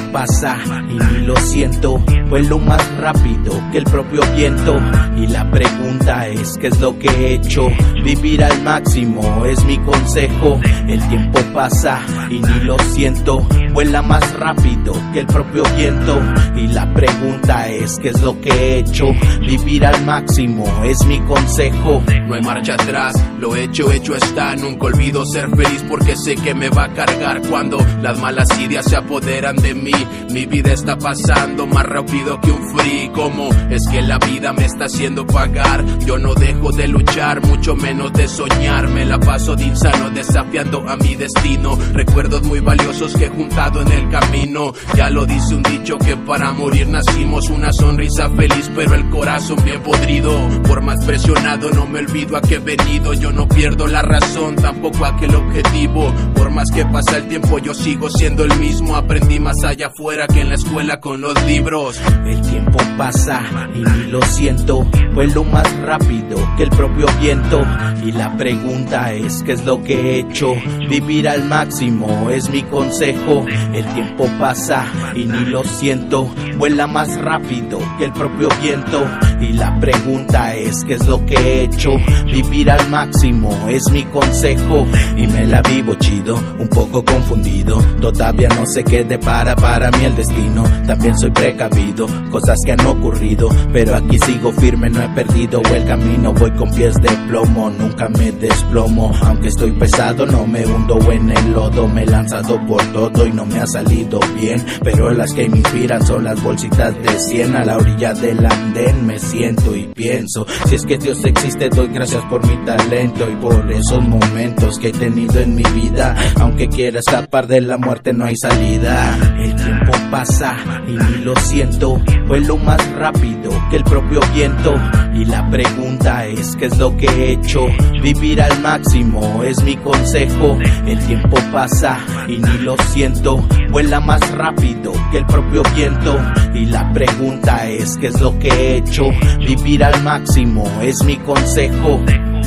pasa y ni lo siento, vuelo más rápido que el propio viento. Y la pregunta es, ¿qué es lo que he hecho? Vivir al máximo es mi consejo. El tiempo pasa y ni lo siento, vuela más rápido que el propio viento. Y la pregunta es, ¿qué es lo que he hecho? Vivir al máximo es mi consejo. No hay marcha atrás, lo hecho está. Nunca olvido ser feliz porque sé que me va a cargar cuando las malas ideas se apoderan de mí. Mi vida está pasando más rápido que un free. ¿Cómo es que la vida me está haciendo pagar? Yo no dejo de luchar, mucho menos de soñar. Me la paso de insano desafiando a mi destino. Recuerdos muy valiosos que he juntado en el camino. Ya lo dice un dicho que para morir nacimos. Una sonrisa feliz pero el corazón bien podrido. Por más presionado no me olvido a qué he venido. Yo no pierdo la razón, tampoco aquel objetivo. Por más que pasa el tiempo yo sigo siendo el mismo. Aprendí más allá afuera que en la escuela con los libros. El tiempo pasa y ni lo siento, vuelo más rápido que el propio viento. Y la pregunta es, ¿qué es lo que he hecho? Vivir al máximo es mi consejo. El tiempo pasa y ni lo siento, vuela más rápido que el propio viento. Y la pregunta es, ¿qué es lo que he hecho? Vivir al máximo es mi consejo. Y me la vivo chido, un poco confundido. Todavía no sé qué depara para mí el destino. También soy precavido, cosas que han ocurrido, pero aquí sigo firme, no he perdido el camino. Voy con pies de plomo, nunca me desplomo. Aunque estoy pesado, no me hundo en el lodo. Me he lanzado por todo y no me ha salido bien, pero las que me inspiran son las bolsitas de 100. A la orilla del andén me siento y pienso, si es que Dios existe, doy gracias por mi talento y por esos momentos que he tenido en mi vida. Aunque quiera escapar de la muerte, no hay salida. El tiempo pasa y ni lo siento, vuelo más rápido que el propio viento. Y la pregunta es, ¿qué es lo que he hecho? Vivir al máximo es mi consejo. El tiempo pasa y ni lo siento, vuela más rápido que el propio viento. Y la pregunta es, ¿qué es lo que he hecho? Vivir al máximo es mi consejo.